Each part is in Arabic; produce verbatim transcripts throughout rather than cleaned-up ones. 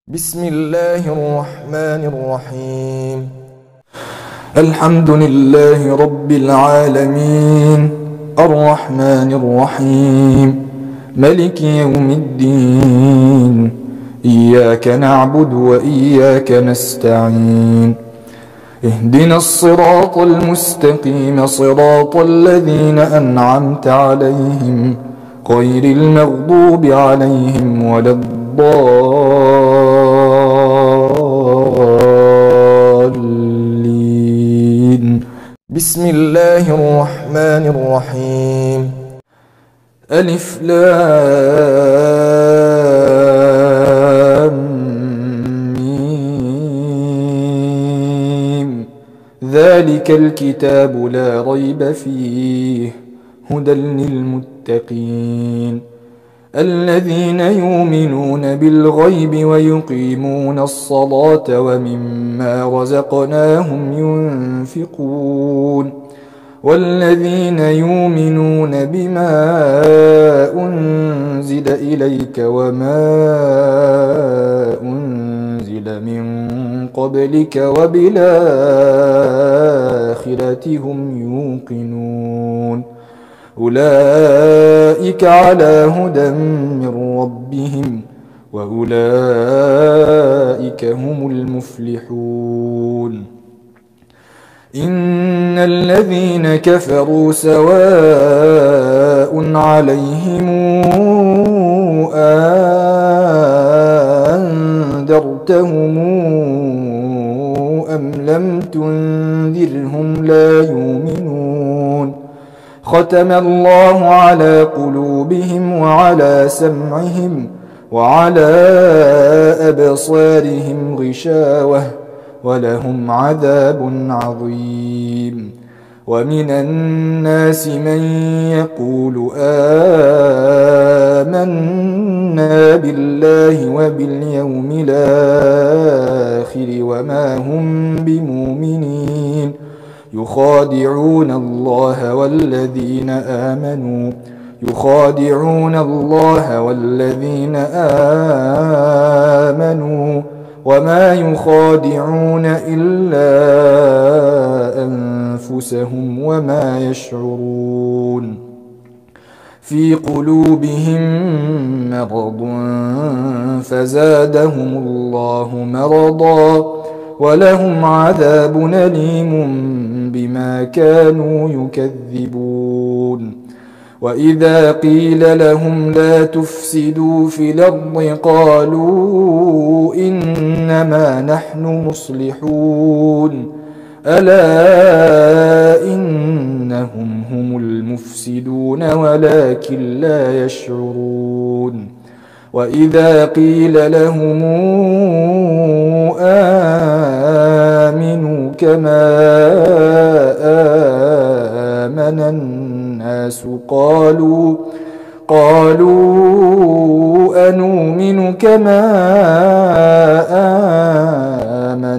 بسم الله الرحمن الرحيم. الحمد لله رب العالمين، الرحمن الرحيم، ملك يوم الدين. إياك نعبد وإياك نستعين. اهدنا الصراط المستقيم، صراط الذين أنعمت عليهم غير المغضوب عليهم ولا الضالين. بسم الله الرحمن الرحيم. ألف لام ميم. ذلك الكتاب لا ريب فيه هدى للمتقين الذين يؤمنون بالغيب ويقيمون الصلاة ومما رزقناهم ينفقون والذين يؤمنون بما أنزل إليك وما أنزل من قبلك وبالآخرة هم يوقنون أولئك على هدى من ربهم وأولئك هم المفلحون. إن الذين كفروا سواء عليهم أنذرتهم أم لم تنذرهم لا يؤمنون. ختم الله على قلوبهم وعلى سمعهم وعلى أبصارهم غشاوة ولهم عذاب عظيم. ومن الناس من يقول آمنا بالله وباليوم الآخر وما هم بمؤمنين يخادعون الله والذين آمنوا يخادعون الله والذين آمنوا وما يخادعون إلا أنفسهم وما يشعرون. في قلوبهم مرض فزادهم الله مرضا ولهم عذاب أليم بما كانوا يكذبون. وإذا قيل لهم لا تفسدوا في الأرض قالوا إنما نحن مصلحون ألا إنهم هم المفسدون ولكن لا يشعرون. وإذا قيل لهم آمنوا كما آمن الناس قالوا قالوا أنؤمن كما آمن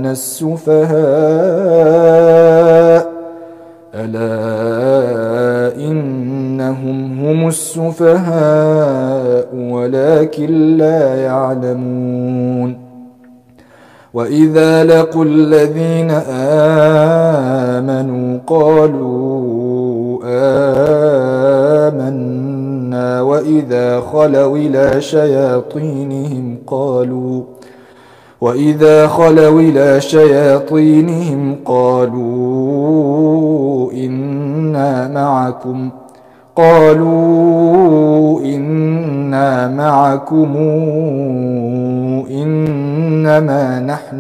السفهاء ألا إنهم هم السفهاء ولكن لا يعلمون. وإذا لقوا الذين آمنوا قالوا آمنا وإذا خلوا إلى شياطينهم قالوا وإذا خلوا إلى شياطينهم قالوا إنا معكم قالوا إنا معكم إنما نحن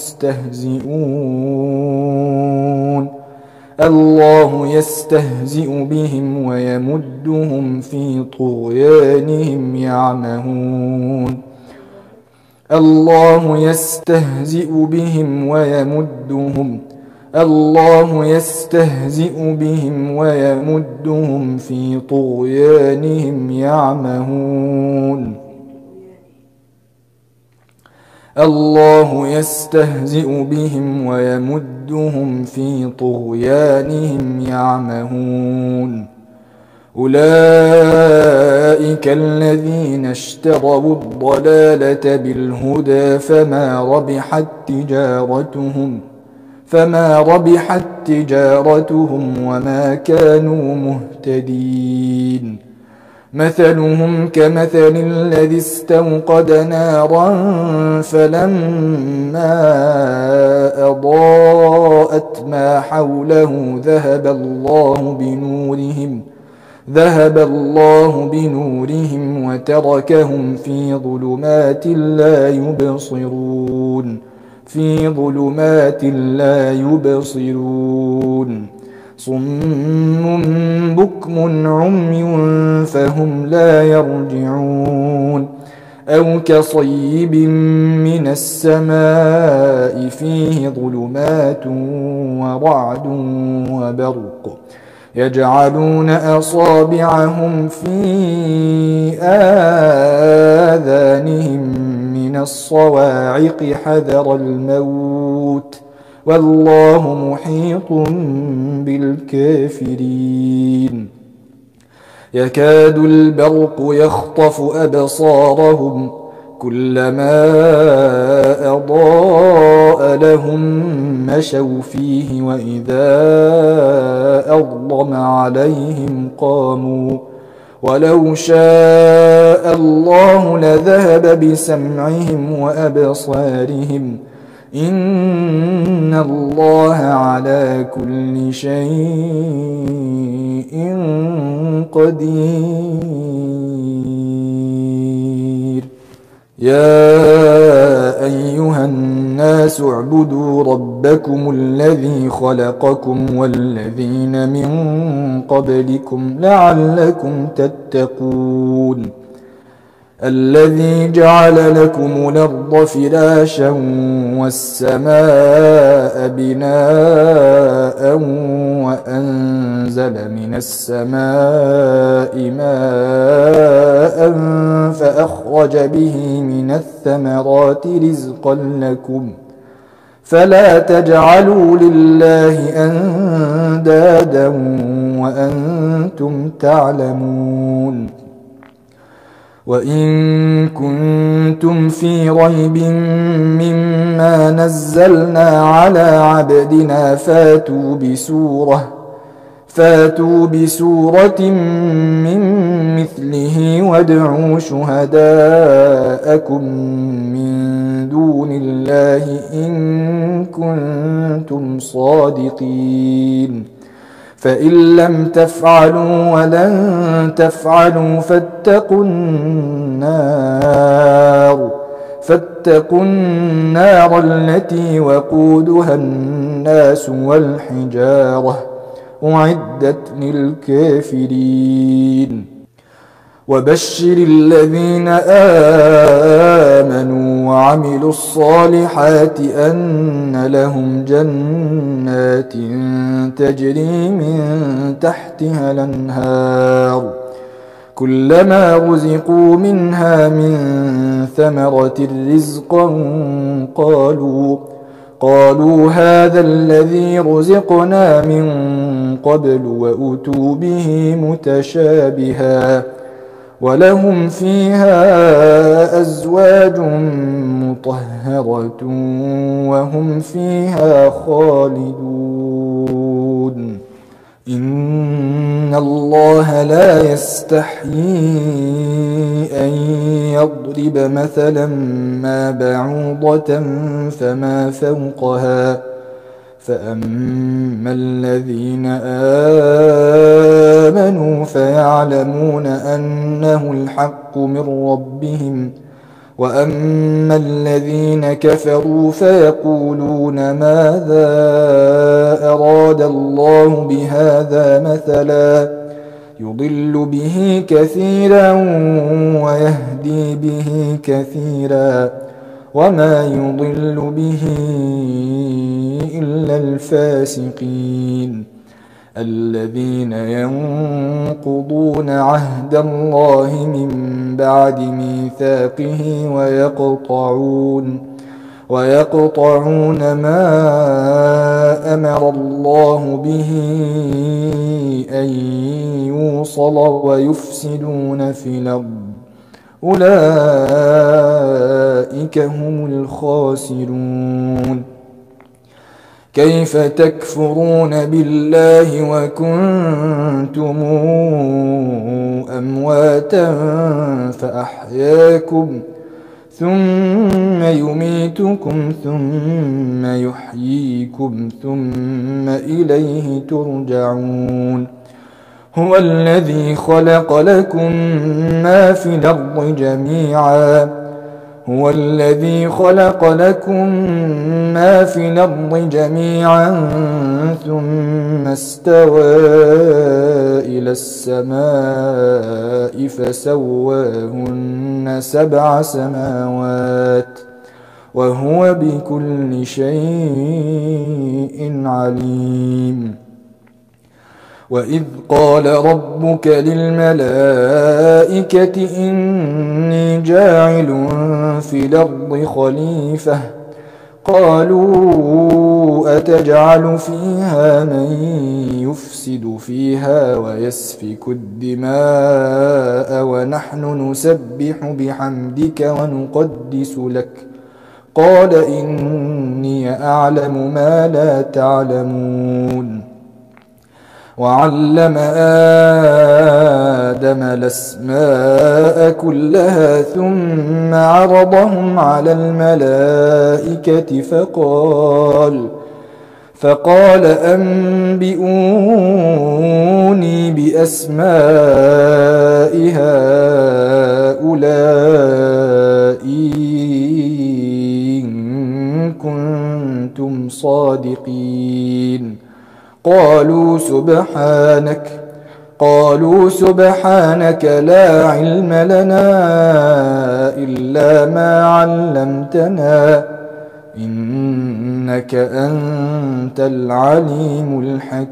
مستهزئون الله يستهزئ بهم ويمدهم في طغيانهم يعمهون الله يستهزئ بهم ويمدهم الله يستهزئ بهم ويمدهم في طغيانهم يعمهون الله يستهزئ بهم ويمدهم في طغيانهم يعمهون أولئك الذين اشتروا الضلالة بالهدى فما ربحت تجارتهم فما ربحت تجارتهم وما كانوا مهتدين. مثلهم كمثل الذي استوقد نارا فلما أضاءت ما حوله ذهب الله بنورهم ذهب الله بنورهم وتركهم في ظلمات لا يبصرون في ظلمات لا يبصرون صم بكم عمي فهم لا يرجعون. أو كصيب من السماء فيه ظلمات ورعد وبرق يجعلون أصابعهم في آذانهم من الصواعق حذر الموت والله محيط بالكافرين. يكاد البرق يخطف أبصارهم كلما أضاء لهم مشوا فيه وإذا أظلم عليهم قاموا ولو شاء الله لذهب بسمعهم وأبصارهم إن الله على كل شيء قدير. يا أيها الناس اعبدوا ربكم الذي خلقكم والذين من قبلكم لعلكم تتقون. الذي جعل لكم الأرض فراشا والسماء بناء وأنزل من السماء ماء فأخرج به من الثمرات رزقا لكم فلا تجعلوا لله أندادا وأنتم تعلمون. وإن كنتم في ريب مما نزلنا على عبدنا فاتوا بسورة فاتوا بسورة من مثله وادعوا شهداءكم من دون الله إن كنتم صادقين. فإن لم تفعلوا ولن تفعلوا فاتقوا النار فاتقوا النار التي وقودها الناس والحجارة أعدت للكافرين. وبشر الذين آمنوا وعملوا الصالحات أن لهم جنات تجري من تحتها الأنهار كلما رزقوا منها من ثمرة رزقا قالوا قالوا هذا الذي رزقنا من قبل وأتوا به متشابها ولهم فيها أزواج مطهرة وهم فيها خالدون. إن الله لا يستحيي أن يضرب مثلا ما بعوضة فما فوقها فأما الذين آمنوا فيعلمون أنه الحق من ربهم وأما الذين كفروا فيقولون ماذا أراد الله بهذا مثلا يضل به كثيرا ويهدي به كثيرا وما يضل به إلا الفاسقين الذين ينقضون عهد الله من بعد ميثاقه ويقطعون ويقطعون ما أمر الله به أن يوصل ويفسدون في الأرض أولئك هم الخاسرون. كيف تكفرون بالله وكنتم أمواتا فأحياكم ثم يميتكم ثم يحييكم ثم إليه ترجعون. هو الذي خلق لكم ما في الأرض جميعا هو الذي خلق لكم ما في الأرض جميعا ثم استوى إلى السماء فسواهن سبع سماوات وهو بكل شيء عليم. وإذ قال ربك للملائكة إني جاعل في الأرض خليفة قالوا أتجعل فيها من يفسد فيها ويسفك الدماء ونحن نسبح بحمدك ونقدس لك قال إني أعلم ما لا تعلمون. وعلم آدم الأسماء كلها ثم عرضهم على الملائكة فقال فقال أنبئوني بأسماء هؤلاء إن كنتم صادقين. قالوا سبحانك قالوا سبحانك لا علم لنا إلا ما علمتنا إنك أنت العليم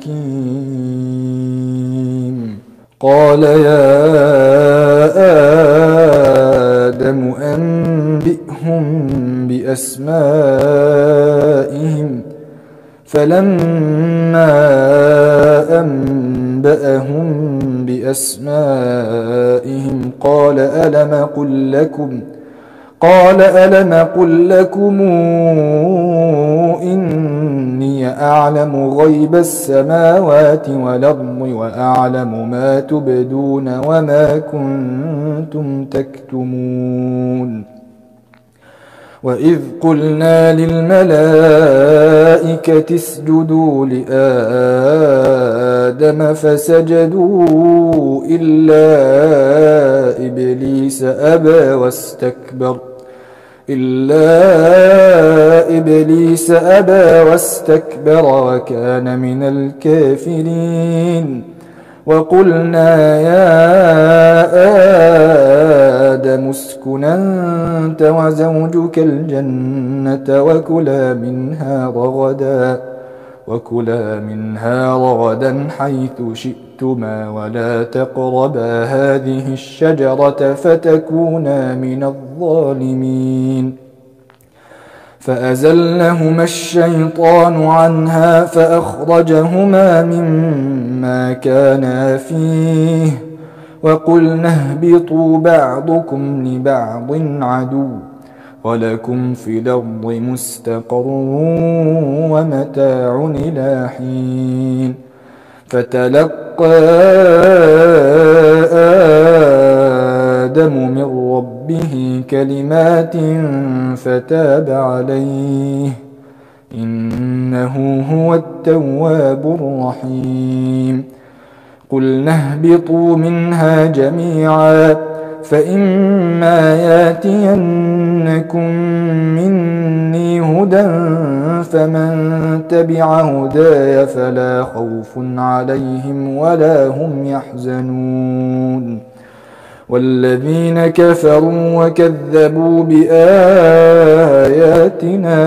الحكيم. قال يا آدم أنبئهم بأسمائهم فلما أنبأهم بأسمائهم قال ألم أقل لكم قال ألم أقل لكم إني أعلم غيب السماوات والأرض وأعلم ما تبدون وما كنتم تكتمون. وإذ قلنا للملائكة اسجدوا لآدم فسجدوا إلا إبليس أبى واستكبر إلا إبليس أبى واستكبر وكان من الكافرين. وقلنا يا آدم اسكن أنت وزوجك الجنة وكلا منها رغدا وكلا منها رغدا حيث شئتما ولا تقربا هذه الشجرة فتكونا من الظالمين. فأزلهما الشيطان عنها فأخرجهما مما كانا فيه وقلنا اهبطوا بعضكم لبعض عدو ولكم في الأرض مستقر ومتاع إلى حين. فتلقى آدم من ربه كلمات فتاب عليه إنه هو التواب الرحيم. قلنا اهبطوا منها جميعا فإما ياتينكم مني هدى فمن تبع هداي فلا خوف عليهم ولا هم يحزنون. والذين كفروا وكذبوا بآياتنا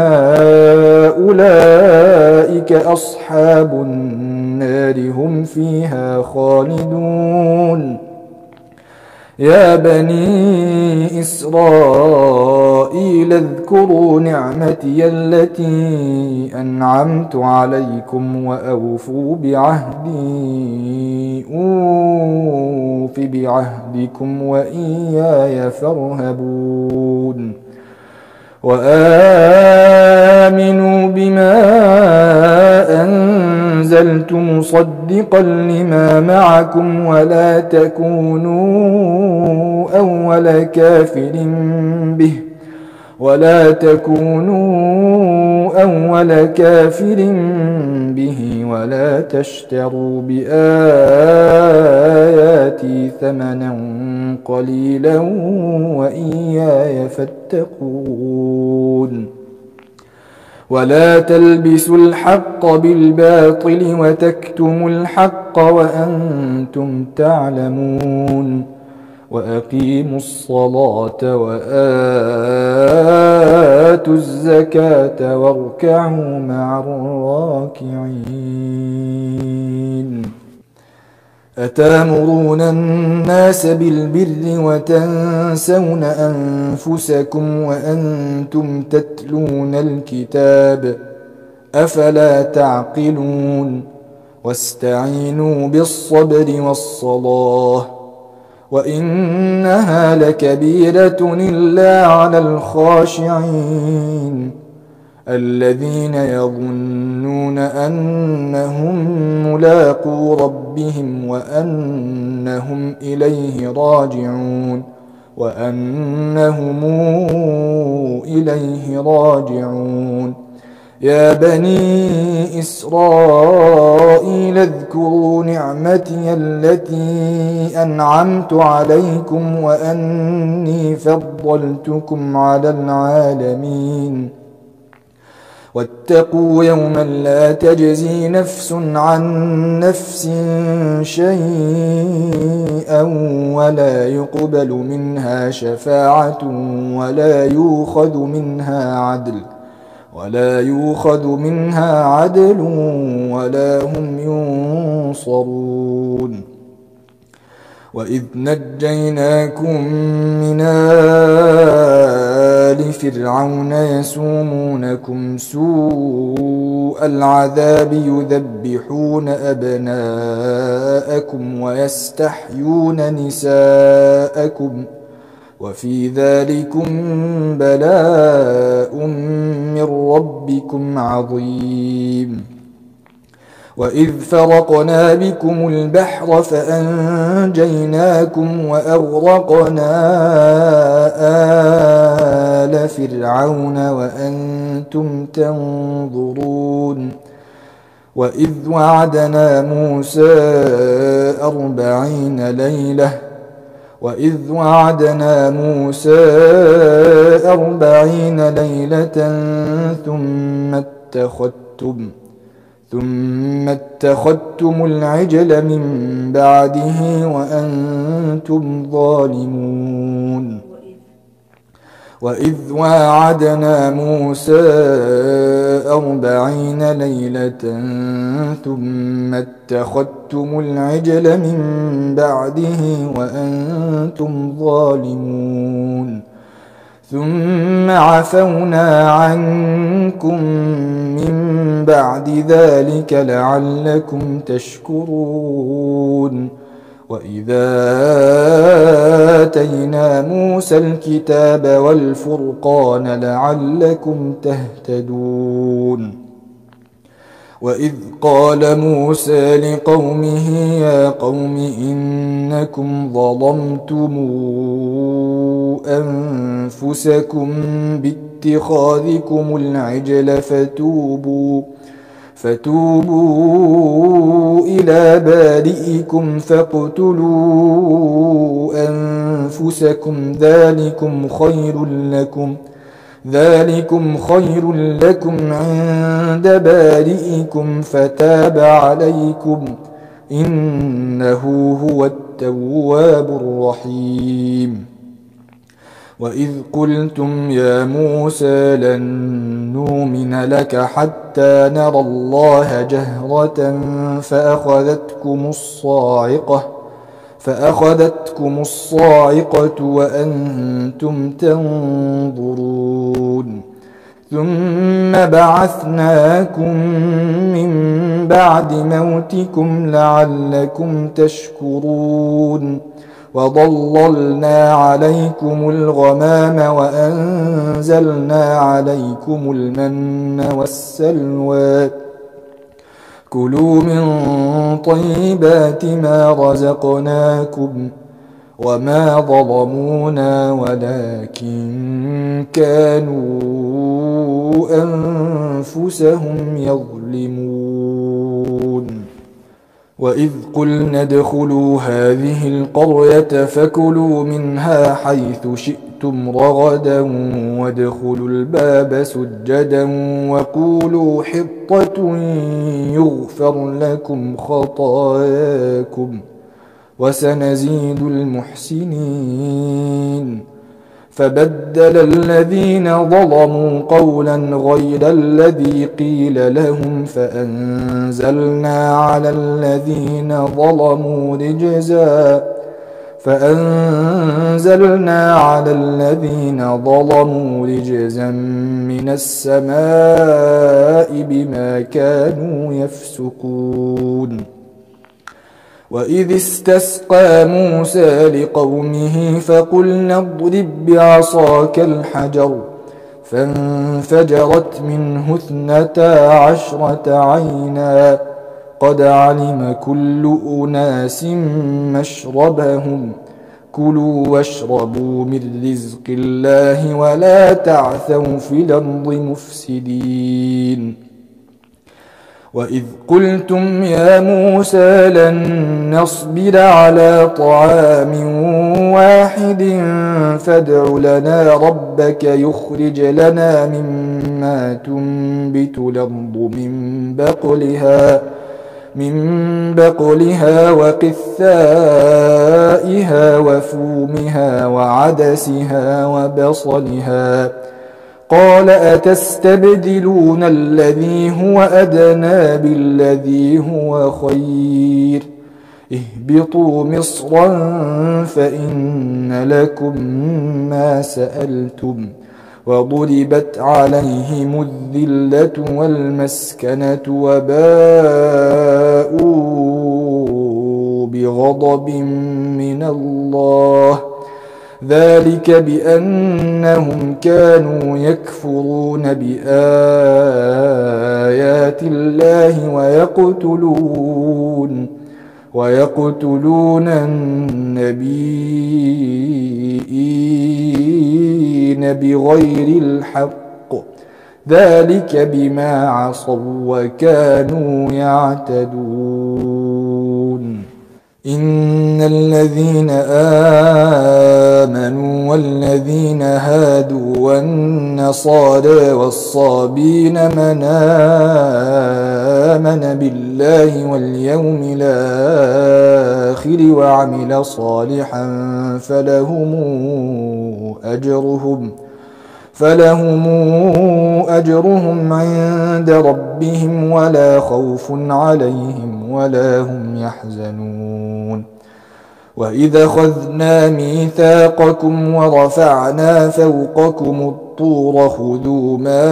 أولئك أصحاب النار هم فيها خالدون. يا بني إسرائيل اذكروا نعمتي التي أنعمت عليكم وأوفوا بعهدي أوف بعهدكم وإياي فارهبون وآمنوا بما أنزلت مصدقا لما معكم ولا تكونوا أول كافر به ولا تكونوا أول كافر به ولا تشتروا بآياتي ثمنا قليلا وإياي فاتقون ولا تلبسوا الحق بالباطل وتكتموا الحق وأنتم تعلمون وأقيموا الصلاة وآتوا الزكاة واركعوا مع الراكعين أتامرون الناس بالبر وتنسون أنفسكم وأنتم تتلون الكتاب أفلا تعقلون واستعينوا بالصبر والصلاة وإنها لكبيرة إلا على الخاشعين الذين يظنون أنهم ملاقو ربهم وأنهم إليه راجعون وأنهم إليه راجعون يا بني إسرائيل اذكروا نعمتي التي أنعمت عليكم وأني فضلتكم على العالمين واتقوا يوما لا تجزي نفس عن نفس شيئا ولا يقبل منها شفاعة ولا يؤخذ منها عدل ولا يؤخذ منها عدل ولا هم ينصرون وإذ نجيناكم من آل فرعون يسومونكم سوء العذاب يذبحون أبناءكم ويستحيون نساءكم وفي ذلكم بلاء من ربكم عظيم وإذ فرقنا بكم البحر فأنجيناكم وأغرقنا آل فرعون وأنتم تنظرون وإذ وعدنا موسى أربعين ليلة وإذ وعدنا موسى أربعين ليلة ثم اتخذتم ثم اتخذتم العجل من بعده وأنتم ظالمون وإذ واعدنا موسى أربعين ليلة ثم اتخذتم العجل من بعده وأنتم ظالمون ثم عفونا عنكم من بعد ذلك لعلكم تشكرون وإذا آتينا موسى الكتاب والفرقان لعلكم تهتدون وإذ قال موسى لقومه يا قوم إنكم ظلمتم أنفسكم باتخاذكم العجل فتوبوا فتوبوا إلى بارئكم فاقتلوا أنفسكم ذلكم خير لكم ذلكم خير لكم عند بارئكم فتاب عليكم إنه هو التواب الرحيم وإذ قلتم يا موسى لن نؤمن لك حتى نرى الله جهرة فأخذتكم الصاعقة فأخذتكم الصاعقة وأنتم تنظرون ثم بعثناكم من بعد موتكم لعلكم تشكرون وظللنا عليكم الغمام وأنزلنا عليكم المن والسلوى كلوا من طيبات ما رزقناكم وما ظلمونا ولكن كانوا أنفسهم يظلمون وإذ قلنا ادخلوا هذه القرية فكلوا منها حيث شئتم رغدا وادخلوا الباب سجدا وقولوا حطة يغفر لكم خطاياكم وسنزيد المحسنين فبدل الذين ظلموا قولا غير الذي قيل لهم فأنزلنا على الذين ظلموا رجزا فأنزلنا على الذين ظلموا رجزا من السماء بما كانوا يفسقون وإذ استسقى موسى لقومه فقلنا اضرب بعصاك الحجر فانفجرت منه اثنتا عشرة عينا قد علم كل أناس مشربهم كلوا واشربوا من رزق الله ولا تعثوا في الأرض مفسدين وإذ قلتم يا موسى لن نصبر على طعام واحد فادع لنا ربك يخرج لنا مما تنبت الأرض من بقلها من بقلها وقثائها وفومها وعدسها وبصلها قال أتستبدلون الذي هو أدنى بالذي هو خير اهبطوا مصرا فإن لكم ما سألتم وضربت عليهم الذلة والمسكنة وباءوا بغضب من الله ذلك بأنهم كانوا يكفرون بآيات الله ويقتلون ويقتلون النبيين بغير الحق ذلك بما عصوا وكانوا يعتدون إن الذين آمنوا والذين هادوا والنصارى والصابين من آمن بالله واليوم الآخر وعمل صالحا فلهم أجرهم فلهم أجرهم عند ربهم ولا خوف عليهم ولا هم يحزنون وإذا أخذنا ميثاقكم ورفعنا فوقكم الطور خذوا ما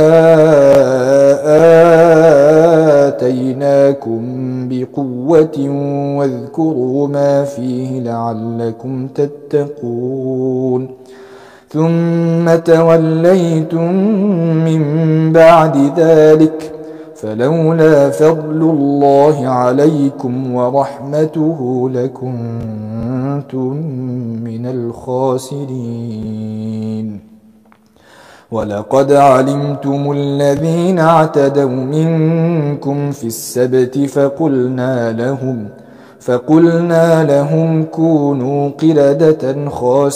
آتيناكم بقوة واذكروا ما فيه لعلكم تتقون ثم توليتم من بعد ذلك فلولا فضل الله عليكم ورحمته لكنتم من الخاسرين ولقد علمتم الذين اعتدوا منكم في السبت فقلنا لهم فقلنا لهم كونوا قردة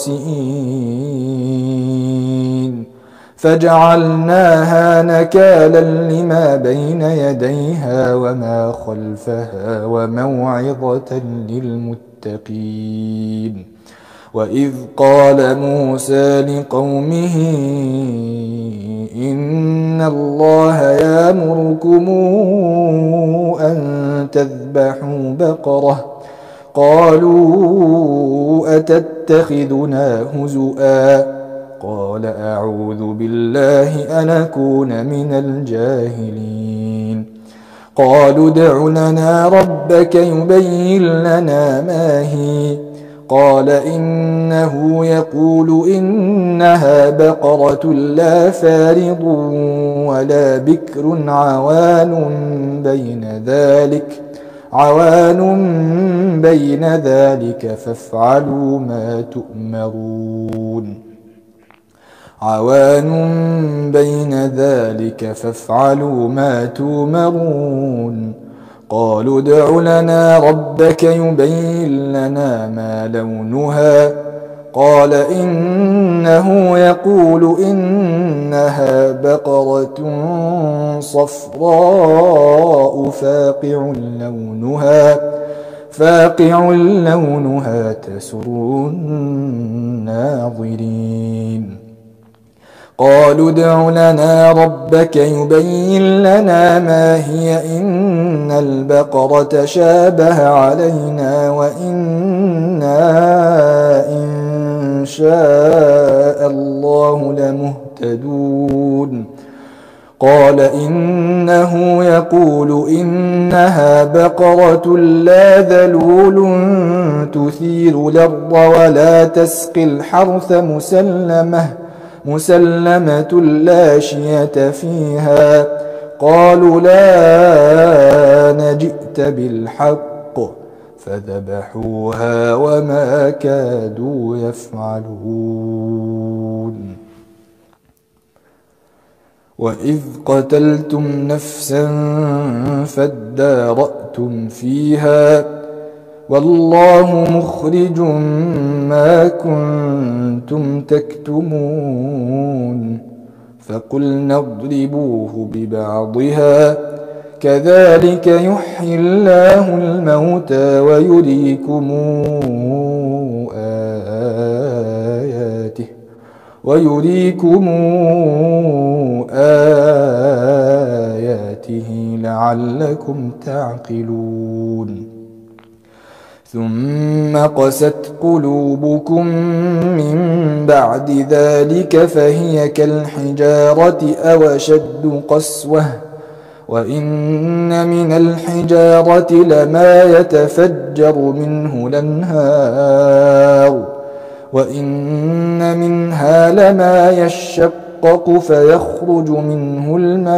خاسئين فجعلناها نكالا لما بين يديها وما خلفها وموعظة للمتقين وإذ قال موسى لقومه إن الله يأمركم أن تذبحوا بقرة قالوا أتتخذنا هزؤا قال أعوذ بالله أن أكون من الجاهلين قالوا ادع لنا ربك يبين لنا ما هي قال إنه يقول إنها بقرة لا فارض ولا بكر عوان بين ذلك عوان بين ذلك فافعلوا ما تؤمرون عوان بين ذلك فافعلوا ما تؤمرون قالوا ادع لنا ربك يبين لنا ما لونها قال إنه يقول إنها بقرة صفراء فاقع لونها فاقع لونها تسر الناظرين قالوا ادع لنا ربك يبين لنا ما هي إن البقرة شابه علينا وإنا إن شاء الله لمهتدون قال إنه يقول إنها بقرة لا ذلول تثير الأرض ولا تسقي الحرث مسلمة مسلمة لا شية فيها قالوا لا نجئت بالحق فذبحوها وما كادوا يفعلون وإذ قتلتم نفسا فادارأتم فيها والله مخرج ما كنتم تكتمون فقلنا اضربوه ببعضها كذلك يحيي الله الموتى ويريكم آياته ويريكم آياته لعلكم تعقلون ثم قست قلوبكم من بعد ذلك فهي كالحجارة أو أشد قسوة وإن من الحجارة لما يتفجر منه الأنهار وإن منها لما يشقق فيخرج منه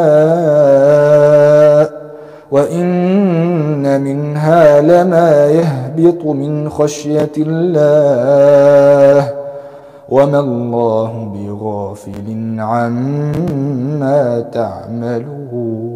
الماء وإن منها لما يهبط من خشية الله وما الله بغافل عما تعملون